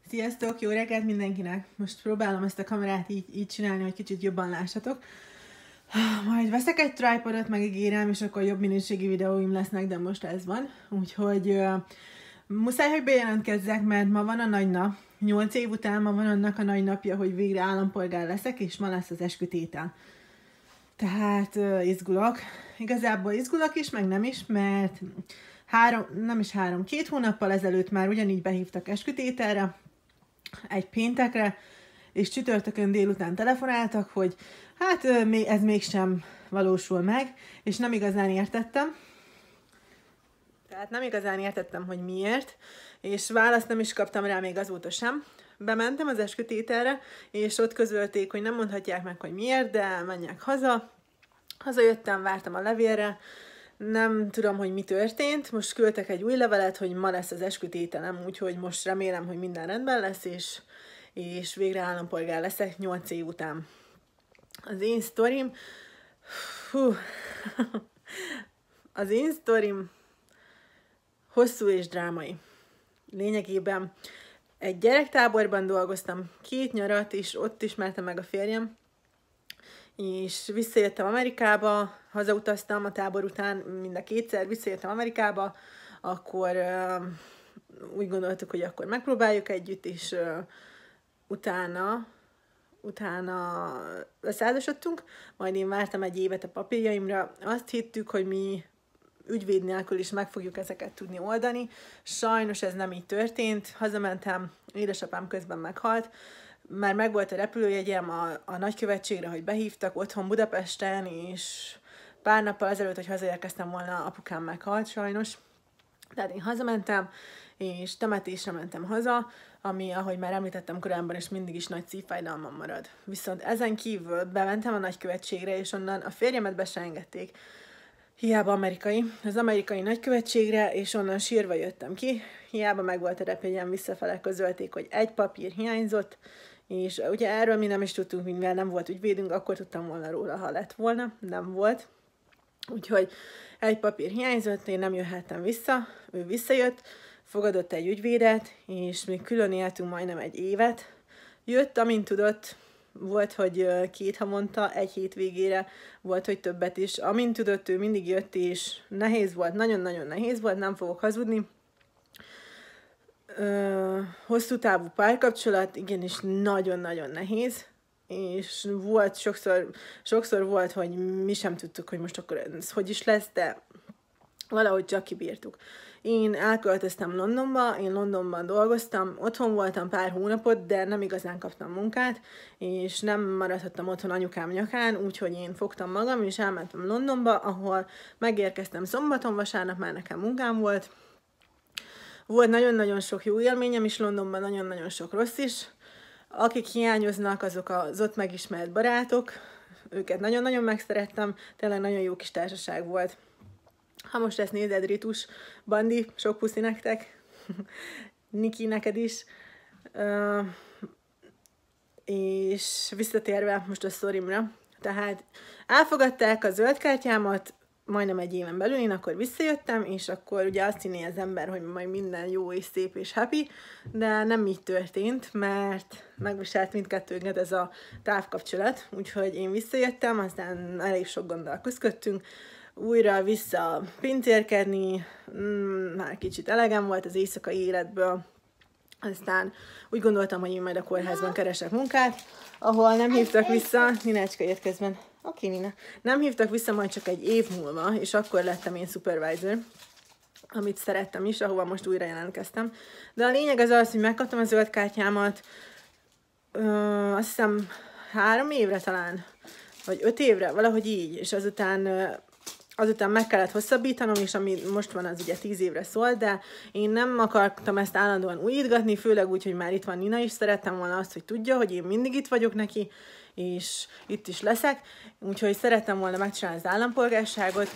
Sziasztok, jó reggelt mindenkinek! Most próbálom ezt a kamerát így csinálni, hogy kicsit jobban lássatok. Majd veszek egy tripodot, megígérem, és akkor jobb minőségi videóim lesznek, de most ez van. Úgyhogy muszáj, hogy bejelentkezzek, mert ma van a nagy nap. 8 év után ma van annak a nagy napja, hogy végre állampolgár leszek, és ma lesz az eskütétel. Tehát izgulok. Igazából izgulok is, meg nem is, mert 2 hónappal ezelőtt már ugyanígy behívtak eskütételre, egy péntekre, és csütörtökön délután telefonáltak, hogy hát ez mégsem valósul meg, és nem igazán értettem. Tehát nem igazán értettem, hogy miért, és választ nem is kaptam rá még azóta sem. Bementem az eskütételre, és ott közölték, hogy nem mondhatják meg, hogy miért, de menjek haza. Hazajöttem, vártam a levélre, nem tudom, hogy mi történt. Most küldtek egy új levelet, hogy ma lesz az eskütételem, úgyhogy most remélem, hogy minden rendben lesz, és végre állampolgár leszek 8 év után. Az én sztorim... Az én sztorim hosszú és drámai. Lényegében egy gyerektáborban dolgoztam 2 nyarat, és ott ismertem meg a férjem, és visszajöttem Amerikába, hazautaztam a tábor után, mind a 2-szer visszajöttem Amerikába, akkor úgy gondoltuk, hogy akkor megpróbáljuk együtt, és utána összeházasodtunk, majd én vártam egy évet a papírjaimra, azt hittük, hogy mi ügyvéd nélkül is meg fogjuk ezeket tudni oldani. Sajnos ez nem így történt, hazamentem, édesapám közben meghalt, már megvolt a repülőjegyem a nagykövetségre, hogy behívtak otthon Budapesten, és pár nappal ezelőtt, hogy hazaérkeztem volna, apukám meghalt sajnos. Tehát én hazamentem, és temetésre mentem haza, ami, ahogy már említettem korábban, és mindig is nagy szívfájdalmam marad. Viszont ezen kívül bementem a nagykövetségre, és onnan a férjemet be se engedték. Hiába amerikai, az amerikai nagykövetségre, és onnan sírva jöttem ki. Hiába megvolt a repjegyem, visszafele közölték, hogy egy papír hiányzott, és ugye erről mi nem is tudtunk, mivel nem volt ügyvédünk, akkor tudtam volna róla, ha lett volna, nem volt. Úgyhogy egy papír hiányzott, én nem jöhettem vissza, ő visszajött, fogadott egy ügyvédet, és még külön éltünk majdnem egy évet. Jött, amint tudott, volt, hogy 2 havonta, egy hétvégére, volt, hogy többet is. Amint tudott, ő mindig jött, és nehéz volt, nagyon-nagyon nehéz volt, nem fogok hazudni. Hosszú távú párkapcsolat, igenis nagyon-nagyon nehéz, és volt sokszor volt, hogy mi sem tudtuk, hogy most akkor ez hogy is lesz, de valahogy csak kibírtuk. Én elköltöztem Londonba, én Londonban dolgoztam, otthon voltam pár hónapot, de nem igazán kaptam munkát, és nem maradhattam otthon anyukám nyakán, úgyhogy én fogtam magam, és elmentem Londonba, ahol megérkeztem szombaton, vasárnap már nekem munkám volt. Volt nagyon-nagyon sok jó élményem is Londonban, nagyon-nagyon sok rossz is. Akik hiányoznak, azok az ott megismert barátok, őket nagyon-nagyon megszerettem, tényleg nagyon jó kis társaság volt. Ha most ezt nézed, Ritus, Bandi, sok puszi nektek, Niki, neked is. És visszatérve most a sztorimra, tehát elfogadták a zöld kártyámat, majdnem egy éven belül, én akkor visszajöttem, és akkor ugye azt hinné az ember, hogy majd minden jó és szép és happy, de nem így történt, mert megviselt mindkettőnket ez a távkapcsolat, úgyhogy én visszajöttem, aztán elég sok gonddal küzdöttünk, újra vissza pincérkedni, már kicsit elegem volt az éjszakai életből, aztán úgy gondoltam, hogy én majd a kórházban keresek munkát, ahol nem hívtak vissza, Ninácska jött közben. Oké, Nina. Nem hívtak vissza, majd csak egy év múlva, és akkor lettem én supervisor, amit szerettem is, ahova most újra jelentkeztem. De a lényeg az, hogy megkaptam a zöld kártyámat, azt hiszem 3 évre talán, vagy 5 évre, valahogy így, és azután meg kellett hosszabbítanom, és ami most van, az ugye 10 évre szól, de én nem akartam ezt állandóan újítgatni, főleg úgy, hogy már itt van Nina is, szerettem volna azt, hogy tudja, hogy én mindig itt vagyok neki, és itt is leszek, úgyhogy szerettem volna megcsinálni az állampolgárságot,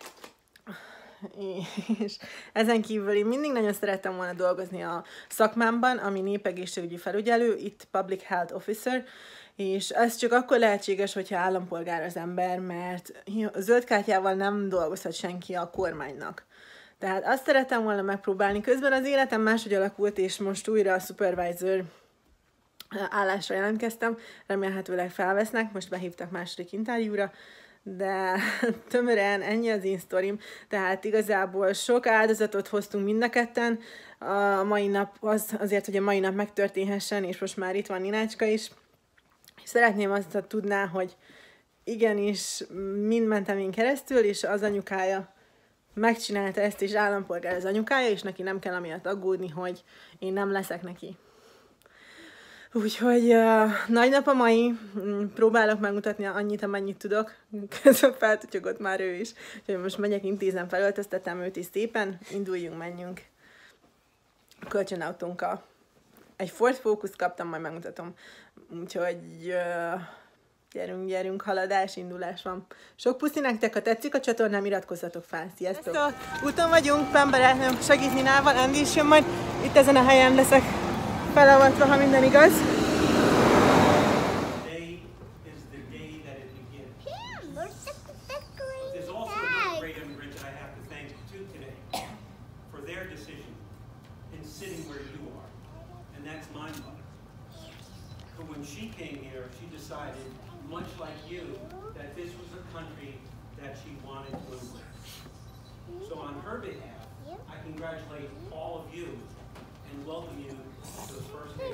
és ezen kívül én mindig nagyon szerettem volna dolgozni a szakmámban, ami népegészségügyi felügyelő, itt Public Health Officer, és ez csak akkor lehetséges, hogyha állampolgár az ember, mert a zöld kártyával nem dolgozhat senki a kormánynak. Tehát azt szerettem volna megpróbálni. Közben az életem máshogy alakult, és most újra a supervisor állásra jelentkeztem. Remélhetőleg felvesznek, most behívtak második interjúra, de tömören ennyi az én sztorim. Tehát igazából sok áldozatot hoztunk mind a ketten a mai nap, azért, hogy a mai nap megtörténhessen, és most már itt van Ninácska is. Szeretném azt, hogy tudná, hogy igenis mind mentem én keresztül, és az anyukája megcsinálta ezt, és állampolgár az anyukája, és neki nem kell amiatt aggódni, hogy én nem leszek neki. Úgyhogy nagy nap a mai, próbálok megmutatni annyit, amennyit tudok. Közben feltutyogott már ő is. Úgyhogy most megyek, intézem, felöltöztetem őt is szépen, induljunk, menjünk. Kölcsönautónkkal. Egy Ford Focus kaptam, majd megmutatom. Úgyhogy gyerünk, haladás, indulás van. Sok puszi nektek, ha tetszik a csatornám, iratkozzatok fel. Sziasztok! Úton vagyunk, Pemberem segít Ninával, Andy is jön majd. Itt ezen a helyen leszek felavatva, ha minden igaz. When she came here, she decided, much like you, that this was a country that she wanted to embrace. So on her behalf, I congratulate all of you and welcome you to the first day.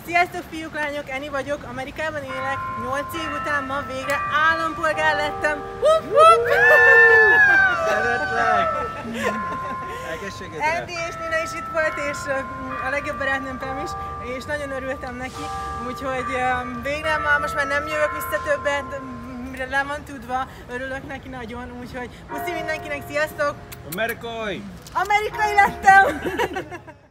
Sziasztok fiúk, lányok, Eni vagyok, Amerikában élek, 8 év után ma végre állampolgár lettem. Szeretlek! Egészségedre! Endi és Nina is itt volt, és a legjobb barátnőm is, és nagyon örültem neki, úgyhogy végre most már nem jövök vissza többet, mire le van tudva, örülök neki nagyon, úgyhogy puszi mindenkinek, sziasztok! Amerikai! Amerikai lettem!